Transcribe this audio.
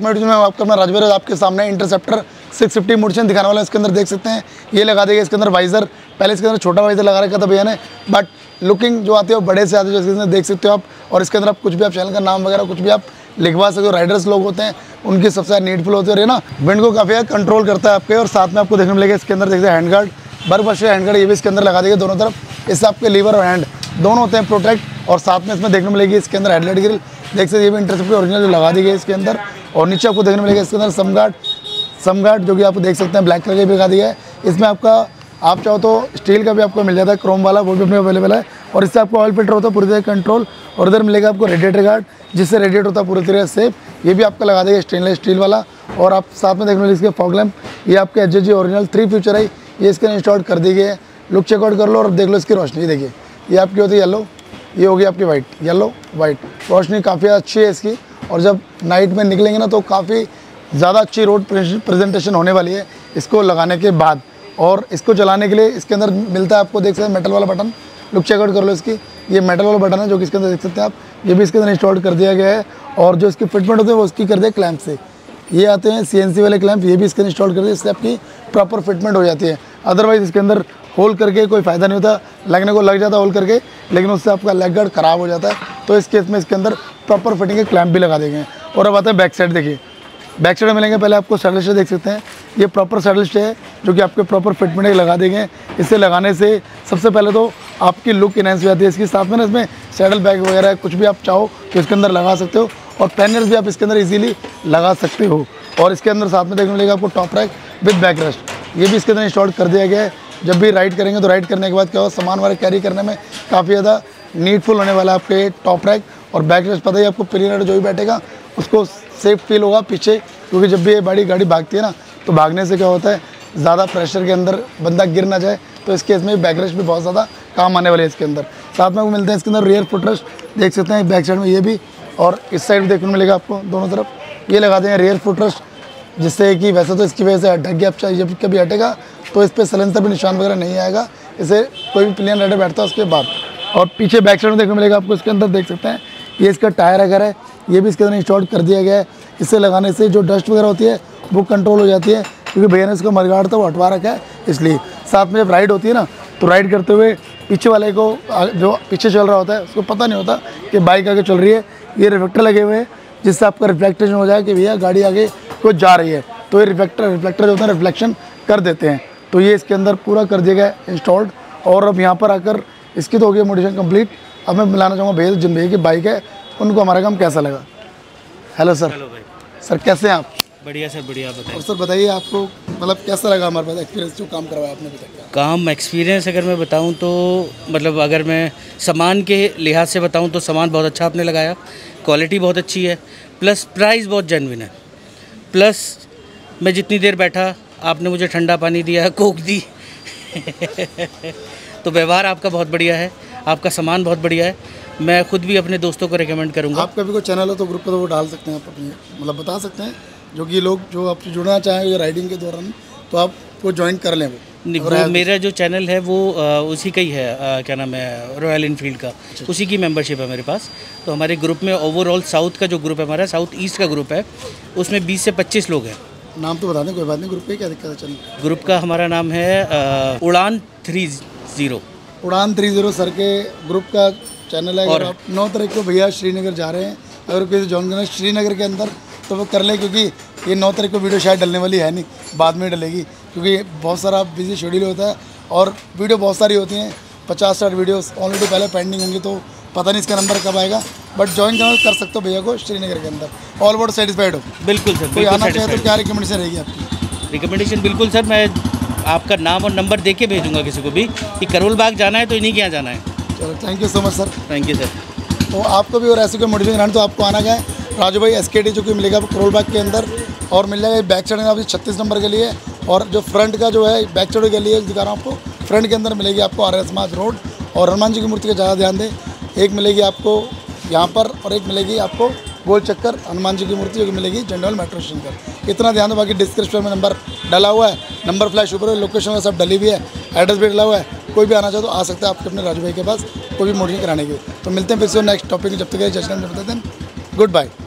मोडिशन में आपका मैं राजवीर आपके सामने इंटरसेप्टर 650 मोडिशन दिखाने वाला है। इसके अंदर देख सकते हैं ये लगा देगा इसके अंदर वाइजर, पहले इसके अंदर छोटा वाइजर लगा रखा था भैया ने, बट लुकिंग जो आती है वो बड़े से आती है, जो इसके अंदर देख सकते हो आप। और इसके अंदर आप कुछ भी आप चैनल का नाम वगैरह कुछ भी आप लिखवा सकते हो। राइडर्स लोग होते हैं उनकी सबसे ज़्यादा नीडफुल होती है ना, विंड को काफ़ी ज़्यादा कंट्रोल करता है आपके। और साथ में आपको देखने को मिलेगा इसके अंदर देखते हैं हैंड गार्ड, बर्फ वर्ष हैंड गार्ड ये भी इसके अंदर लगा देगा दोनों तरफ। इससे आपके लीवर और हैंड दोनों होते हैं प्रोटेक्ट। और साथ में इसमें देखने को मिलेगी इसके अंदर हेडलाइट ग्रिल, देख सकते हैं ये भी इंटरसेप्टर ओरिजिनल जो लगा दी गई इसके अंदर। और नीचे आपको देखने को मिलेगा इसके अंदर समगार्ड जो कि आप देख सकते हैं ब्लैक कलर का भी लगा दिया है। इसमें आपका आप चाहो तो स्टील का भी आपको मिल जाता है, क्रोम वाला, वो भी अपने अवेलेबल है। और इससे आपको ऑयल फिल्टर होता है पूरी तरह कंट्रोल। और इधर मिलेगा आपको रेडिएटर गार्ड, जिससे रेडिएटर होता है पूरी तरह सेफ, ये भी आपका लगा देगा स्टेनलेस स्टील वाला। और आप साथ में देखने मिलेगा इसके फॉग लैम्प, ये आपके HG ओरिजिनल 3 फ्यूचर है, ये इसके इंस्टॉल कर दी गई है। लुक चेकआउट कर लो और देख लो इसकी रोशनी, देखिए ये आपकी होती है येलो, ये होगी आपकी वाइट, येलो वाइट। रोशनी काफ़ी अच्छी है इसकी। और जब नाइट में निकलेंगे ना तो काफ़ी ज़्यादा अच्छी रोड प्रेजेंटेशन होने वाली है इसको लगाने के बाद। और इसको चलाने के लिए इसके अंदर मिलता है आपको देख सकते हैं मेटल वाला बटन, लुक चेकआउट कर लो इसकी, ये मेटल वाला बटन है जो कि इसके अंदर देख सकते हैं आप, ये भी इसके अंदर इंस्टॉल कर दिया गया है। और जो इसकी फिटमेंट होती है वो उसकी कर दिया क्लैंप से, ये आते हैं CNC वाले क्लैंप, ये भी इसके इंस्टॉल कर दिए, इससे आपकी प्रॉपर फिटमेंट हो जाती है। अदरवाइज़ इसके अंदर होल करके कोई फ़ायदा नहीं होता, लगने को लग जाता है होल करके, लेकिन उससे आपका लेग गार्ड ख़राब हो जाता है। तो इस केस में इसके अंदर प्रॉपर फिटिंग के क्लैंप भी लगा देंगे। और अब आते हैं बैक साइड, देखिए बैक साइड में मिलेंगे पहले आपको सैडल स्टे देख सकते हैं, ये प्रॉपर सैडल स्टे है जो कि आपके प्रॉपर फिटमेंट के लगा देंगे। इससे लगाने से सबसे पहले तो आपकी लुक इनहेंस हो जाती है इसकी। साथ में ना इसमें सैडल बैग वगैरह कुछ भी आप चाहो तो इसके अंदर लगा सकते हो। और पैनल्स भी आप इसके अंदर इजीली लगा सकते हो। और इसके अंदर साथ में देखने मिलेगा आपको top rack with back rest, ये भी इसके अंदर इंस्टॉल कर दिया गया है। जब भी राइड करेंगे तो राइड करने के बाद क्या होगा, सामान वगैरह कैरी करने में काफ़ी ज़्यादा नीडफुल होने वाला है आपके टॉप रैक। और बैक रेस्ट पता ही आपको प्री राइडर जो भी बैठेगा उसको सेफ फील होगा पीछे, क्योंकि जब भी ये बड़ी गाड़ी भागती है ना तो भागने से क्या होता है ज़्यादा प्रेशर के अंदर बंदा गिर ना जाए। तो इस केस में बैक रेस्ट भी बहुत ज़्यादा काम आने वाले है इसके अंदर। साथ में वो मिलते हैं इसके अंदर रियर फुटरेस्ट, देख सकते हैं बैक साइड में ये भी, और इस साइड भी देखने को मिलेगा आपको दोनों तरफ ये लगा दें रियर फुटरेस्ट, जिससे कि वैसे तो इसकी वजह से अटक गया, अब जब कभी हटेगा तो इस पर सलेंसर भी निशान वगैरह नहीं आएगा, इसे कोई भी प्लेन राइडर बैठता है उसके बाद। और पीछे बैक साइड में देखने को मिलेगा आपको इसके अंदर देख सकते हैं ये इसका टायर वगैरह है, ये भी इसके अंदर इंस्टॉल कर दिया गया है। इससे लगाने से जो डस्ट वगैरह होती है वो कंट्रोल हो जाती है, क्योंकि भैया ने इसको मरगाड़ था वो हटवा रखा है इसलिए। साथ में जब राइड होती है ना तो राइड करते हुए पीछे वाले को जो पीछे चल रहा होता है उसको पता नहीं होता कि बाइक आगे चल रही है, ये रिफ्लेक्टर लगे हुए हैं जिससे आपका रिफ्लेक्टेशन हो जाए कि भैया गाड़ी आगे कुछ जा रही है, तो ये रिफ्लेक्टर जो होता है रिफ्लेक्शन कर देते हैं। तो ये इसके अंदर पूरा कर दिया गया इंस्टॉल्ड। और अब यहाँ पर आकर इसकी तो हो गई मॉडिफिकेशन कंप्लीट। अब मैं मिलाना चाहूँगा भैया जिन भैया की बाइक है उनको हमारा काम कैसा लगा। Hello sir. हेलो भाई। सर कैसे हैं आप? बढ़िया सर, बढ़िया। बताइए। और सर बताइए आपको मतलब कैसा लगा हमारे पास एक्सपीरियंस जो काम करवाया आपने अभी तक? काम एक्सपीरियंस अगर मैं बताऊं तो मतलब अगर मैं सामान के लिहाज से बताऊं तो सामान बहुत अच्छा आपने लगाया, क्वालिटी बहुत अच्छी है, प्लस प्राइस बहुत जेन्युइन है, प्लस मैं जितनी देर बैठा आपने मुझे ठंडा पानी दिया, कोक दी तो व्यवहार आपका बहुत बढ़िया है, आपका सामान बहुत बढ़िया है। मैं खुद भी अपने दोस्तों को रिकमेंड करूँगा। आपका भी कोई चैनल हो तो ग्रुप पर तो वो डाल सकते हैं आप अपनी, मतलब बता सकते हैं जो कि लोग जो आपसे जुड़ना चाहें राइडिंग के दौरान तो आप वो ज्वाइन कर लें। वो मेरा जो चैनल है वो उसी का ही है, क्या नाम है, रॉयल इनफील्ड का, उसी की मेंबरशिप है मेरे पास। तो हमारे ग्रुप में ओवरऑल साउथ का जो ग्रुप है हमारा, साउथ ईस्ट का ग्रुप है, उसमें 20 से 25 लोग हैं। नाम तो बता दें, कोई बात नहीं। ग्रुप पे क्या दिक्कत है? चलिए, ग्रुप का हमारा नाम है उड़ान 30। उड़ान 30 सर के ग्रुप का चैनल है। और आप 9 तारीख को भैया श्रीनगर जा रहे हैं, अगर किसी जॉइन करना श्रीनगर के अंदर तो वो कर ले, क्योंकि ये 9 तारीख को वीडियो शायद डलने वाली है नहीं, बाद में डलेगी, क्योंकि बहुत सारा बिजी शेड्यूल होता है और वीडियो बहुत सारी होती हैं, 50-60 वीडियोस ऑलरेडी पहले पेंडिंग होंगी, तो पता नहीं इसका नंबर कब आएगा। बट ज्वाइन करना कर सकते हो भैया को श्रीनगर के अंदर। ऑल ओवर सेटिस्फाइड हो? बिल्कुल सर। कोई आना चाहे तो क्या रिकमेंडेशन रहेगी आपकी? रिकमेंडेशन बिल्कुल सर, मैं आपका नाम और नंबर दे के भेजूँगा किसी को भी कि करोल बाग जाना है तो इन्हीं के यहाँ जाना है। चलो, thank you so much sir. Thank you sir. तो आपको भी और ऐसे कोई मोटिवेशन रहना तो आपको आना क्या है, राजू भाई SKT जो कि मिलेगा करोल बाग के अंदर, और मिल जाएगा बैक साइड में आपको 36 नंबर के लिए, और जो फ्रंट का जो है बैक साइड के लिए दिखा रहा हूँ आपको, फ्रंट के अंदर मिलेगी आपको RS समाज रोड। और हनुमान जी की मूर्ति का ज़्यादा ध्यान दें, एक मिलेगी आपको यहाँ पर और एक मिलेगी आपको गोल चक्कर हनुमान जी की मूर्ति जो कि मिलेगी जनरल मेट्रो स्टेशन पर। इतना ध्यान दो, बाकी डिस्क्रिप्शन में नंबर डला हुआ है, नंबर फ्लैश ऊपर, लोकेशन में सब डली हुई है, एड्रेस भी डला हुआ है। कोई भी आना चाहे तो आ सकता है आपके अपने राजू भाई के पास कोई भी मोडिफिकेशन कराने के। तो मिलते हैं फिर से नेक्स्ट टॉपिक, जब तक जजमेंट बताते हैं। Good bye.